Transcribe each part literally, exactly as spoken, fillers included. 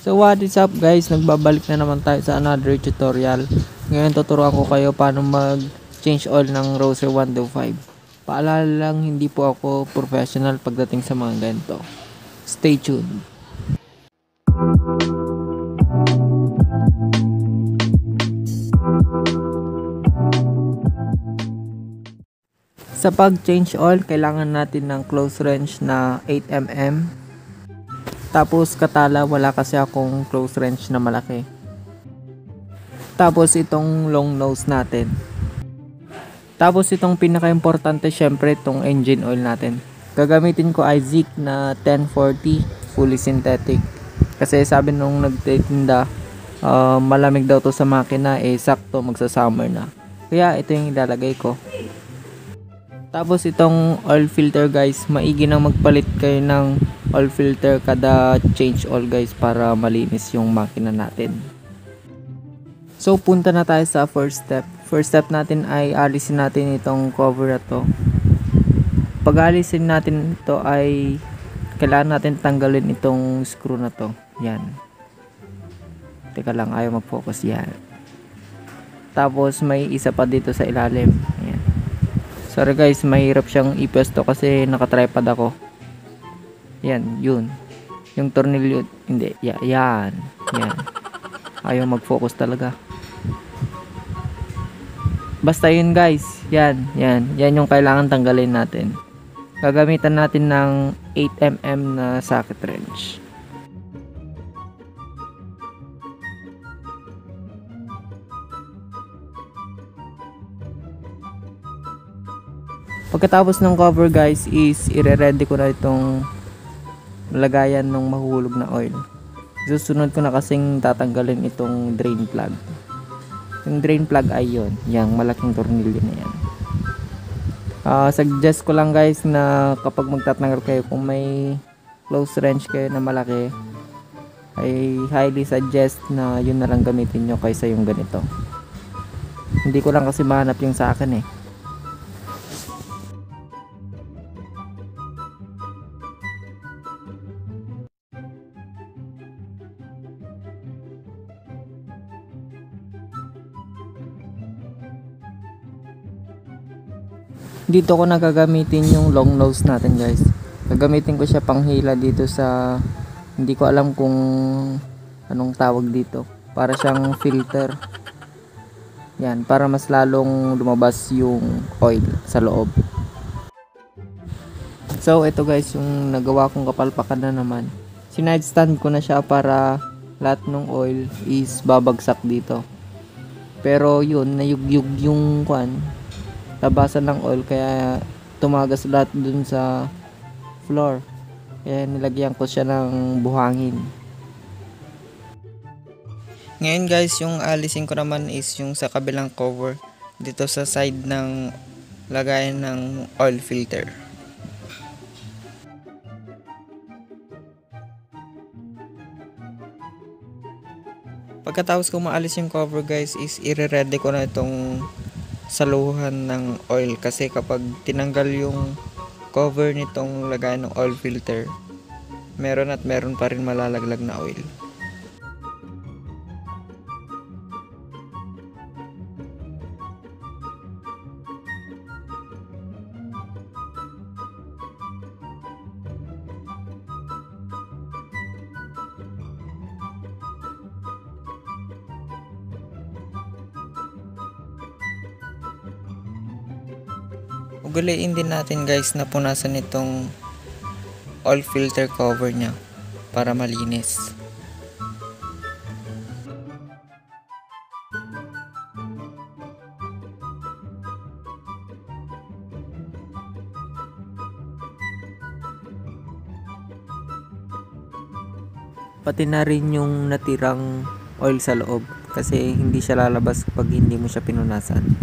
So what is up guys, nagbabalik na naman tayo sa another tutorial. Ngayon tuturuan ko kayo paano mag change oil ng Roser one two five. Paalala lang, hindi po ako professional pagdating sa mga ganito. Stay tuned. Sa pag change oil, kailangan natin ng close range na eight millimeter. Tapos katala, wala kasi akong close range na malaki. Tapos itong long nose natin. Tapos itong pinaka-importante, syempre itong engine oil natin. Gagamitin ko Isaac na ten forty fully synthetic. Kasi sabi nung nagtitinda, uh, malamig daw to sa makina, eh sakto magsa-summer na. Kaya ito yung ilalagay ko. Tapos itong oil filter guys, maigi nang magpalit kayo ng oil filter kada change oil guys para malinis yung makina natin. So punta na tayo sa first step. First step natin ay alisin natin itong cover na to. Pag alisin natin ito ay kailangan natin tanggalin itong screw na to. Yan. Teka lang, ayaw mag-focus yan. Tapos may isa pa dito sa ilalim. Yan. Sorry guys, mahirap siyang ipesto kasi nakatripod ako. Yan, yun. Yung tornilyo, hindi, ya, yan. Yan. Ayaw mag-focus talaga. Basta yun guys, yan, yan. Yan yung kailangan tanggalin natin. Gagamitan natin ng eight millimeter na socket wrench. Pagkatapos ng cover guys is ire-ready ko na itong lagayan ng mahuhulog na oil. Susunod ko na kasing tatanggalin itong drain plug. Yung drain plug ay yun, yung malaking tornilyo na yan. Uh, suggest ko lang guys na kapag magtatanggal kayo, kung may close wrench kayo na malaki, ay highly suggest na yun na lang gamitin nyo kaysa yung ganito. Hindi ko lang kasi mahanap yung sa akin eh. Dito ko na gagamitin yung long nose natin guys. Gagamitin ko siya panghila dito sa, hindi ko alam kung anong tawag dito. Para siyang filter. Yan, para mas lalong lumabas yung oil sa loob. So ito guys, yung nagawa kong kapalpakan na naman. Sinide stand ko na siya para lahat ng oil is babagsak dito. Pero yun, nayugyug yung kwan, tabasan ng oil, kaya tumagas lahat dun sa floor. Kaya nilagyan ko siya ng buhangin. Ngayon guys, yung alisin ko naman is yung sa kabilang cover dito sa side ng lagayan ng oil filter. Pagkatapos ko maalis yung cover guys is ire-ready ko na itong saluhan ng oil, kasi kapag tinanggal yung cover nitong lagayan ng oil filter, meron at meron pa rin malalaglag na oil. Ugaliin din natin guys na punasan itong oil filter cover nya para malinis. Pati na rin yung natirang oil sa loob, kasi hindi siya lalabas pag hindi mo siya pinunasan.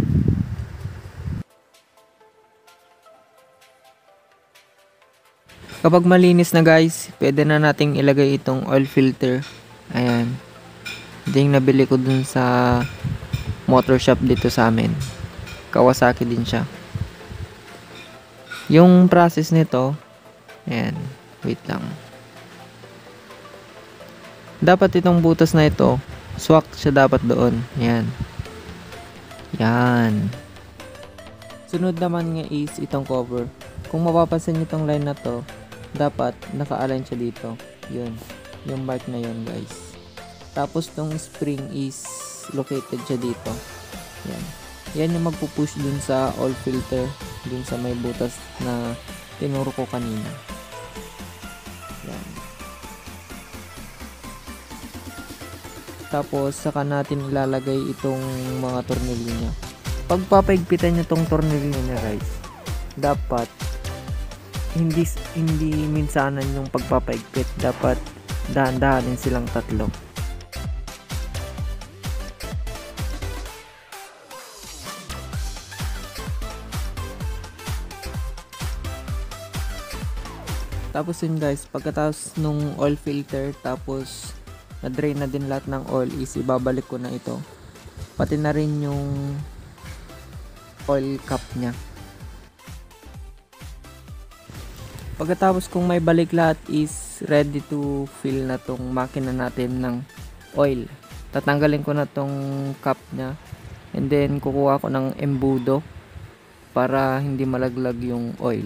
Kapag malinis na guys, pwede na nating ilagay itong oil filter. Ayan. Ito yung nabili ko dun sa motor shop dito sa amin. Kawasaki din siya. Yung process nito, ayan, wait lang. dapat itong butas na ito, swak siya dapat doon. Yan. Yan. Sunod naman nga is itong cover. Kung mapapansin nyo itong line na to, dapat naka-align siya dito. Yun. Yung mark na yun, guys. Tapos itong spring is located siya dito. Yan. Yan yung magpupush dun sa oil filter, dun sa may butas na tinuro ko kanina. Yan. Tapos saka natin ilalagay itong mga tornilyo niya. Pagpapaigpitan nyo itong tornilyo niya, guys, dapat hindi hindi minsanan yung pagpapaigpit, dapat dahan-dahanin silang tatlo. Tapos yun, guys, pagkatapos nung oil filter, tapos na-drain na din lahat ng oil, is ibabalik ko na ito. Pati na rin yung oil cap nya. Pagkatapos kung may balik lahat, is ready to fill na tong makina natin ng oil. Tatanggalin ko na tong cap nya, and then kukuha ko ng embudo para hindi malaglag yung oil.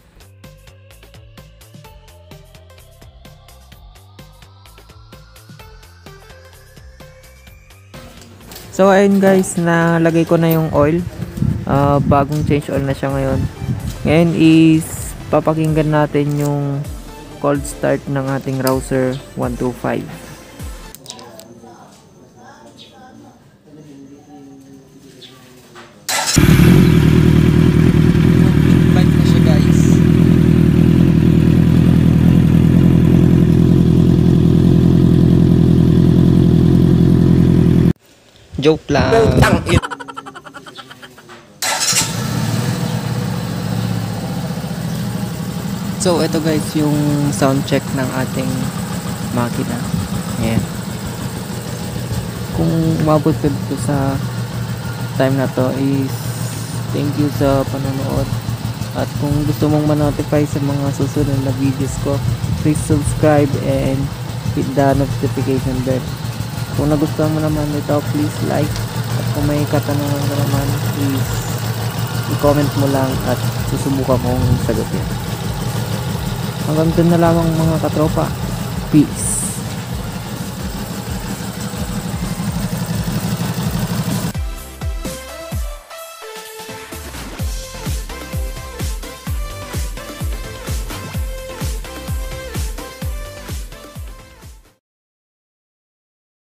So ayun, guys, nalagay ko na yung oil. Uh, bagong change oil na siya ngayon. Ngayon is papakinggan natin yung cold start ng ating Rouser one two five. Bike na siya, guys. Joke lang. So ito, guys, yung sound check ng ating makina. Ayan. Kung umabot ka dito sa time na to, is thank you sa panonood. At kung gusto mong ma-notify sa mga susunod na videos ko, please subscribe and hit the notification bell. Kung nagustuhan mo naman ito, please like. At kung may katanungan ka naman, please i-comment mo lang at susubukan kong sagutin. Hanggang doon na lamang, mga katropa. Peace.